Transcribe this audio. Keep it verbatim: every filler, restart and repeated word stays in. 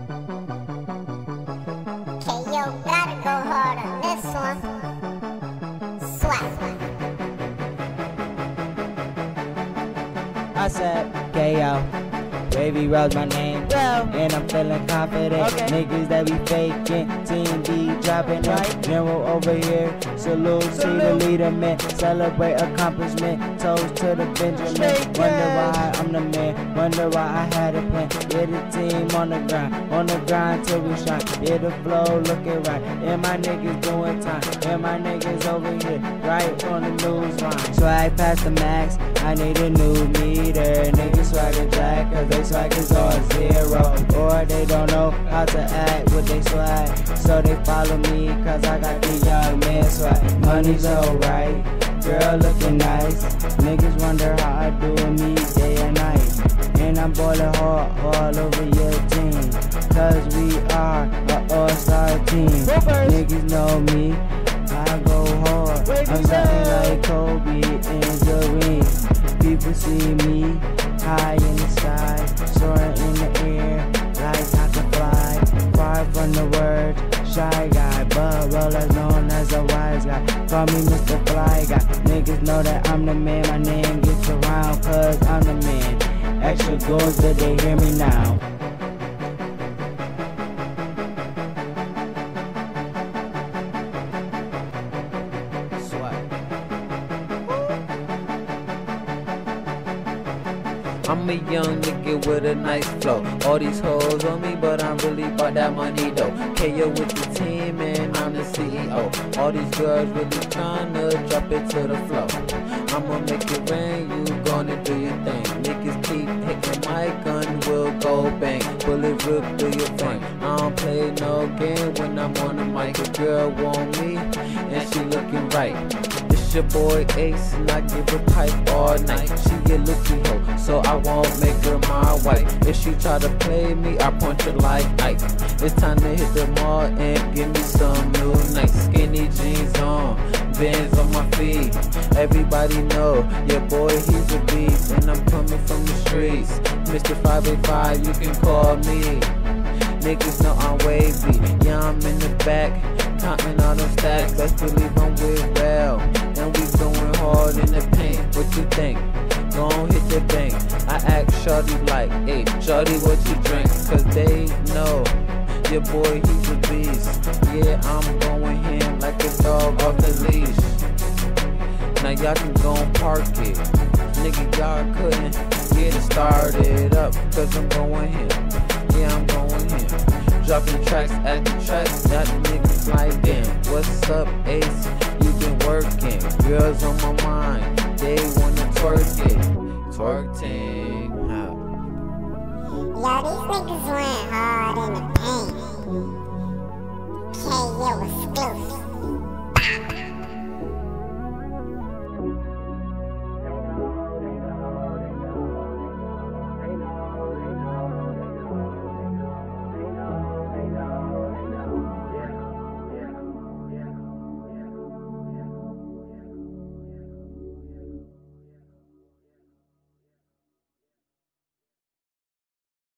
Okay, yo, gotta go hard on this one. Swag. I said, K O, Wavy Rose my name, and I'm feeling confident. Okay. Niggas that be faking, team B dropping right. General over here, salute, salute to the leader, man. Celebrate accomplishment, toast to the Benjamin. Wonder why I'm the man, wonder why I had a plan. Yeah, the team on the grind, on the grind till we shine. Yeah, the flow looking right, and my niggas doing time, and my niggas over here, right on the news line. Swag past the max, I need a new meter. Niggas swagger jack, cause they swag is all zero. Or they don't know how to act with they swag, so they follow me cause I got the young man swag. Money's alright, girl looking nice. Niggas wonder how I do me day and night. And I'm ballin' hard all over your team, cause we are a all-star team. Niggas know me, I go hard. I'm something like Kobe and Doreen. People see me high in the sky, soaring in the air like I can fly. Far from the word shy guy, but rollers known as a wise guy. Call me Mister Fly Guy. Niggas know that I'm the man. My name gets around cause I'm the man. Extra goals, did they hear me now? I'm a young nigga with a nice flow. All these hoes on me, but I'm really about that money though. K O with the team and I'm the C E O. All these girls really tryna drop it to the floor. I'ma make it rain, you gonna do your thing. Niggas keep hitting my gun, will go bang. Bullet rip through your brain. I don't play no game when I'm on the mic. A girl want me, and she looking right. It's your boy Ace, and I give her pipe all night. She a looky hoe, so I won't make her my wife. If she try to play me, I punch her like Ike. It's time to hit the mall and give me some new nice skinny jeans on, Benz on my feet. Everybody know, your boy he's a beast, and I'm coming from the streets. Mister five eight five, you can call me. Niggas know I'm wavy, yeah I'm in the back, counting all them stacks. Best believe I'm with Bell, and we going hard in the paint. What you think? Gon' hit the bank. I act shorty like, hey, shorty what you drink? Cause they know, your boy he's a beast. Yeah, I'm going him like a dog off the leash. Now y'all can gon' park it. Nigga, y'all couldn't get it started up, cause I'm going him. Yeah, I'm going him. Dropping tracks at the track, got the niggas like damn. What's up, Ace? You been working. Girls on my mind, they wanna twerk it. Twerk ting. Huh. Yo, these niggas went hard in the paint. K O exclusive.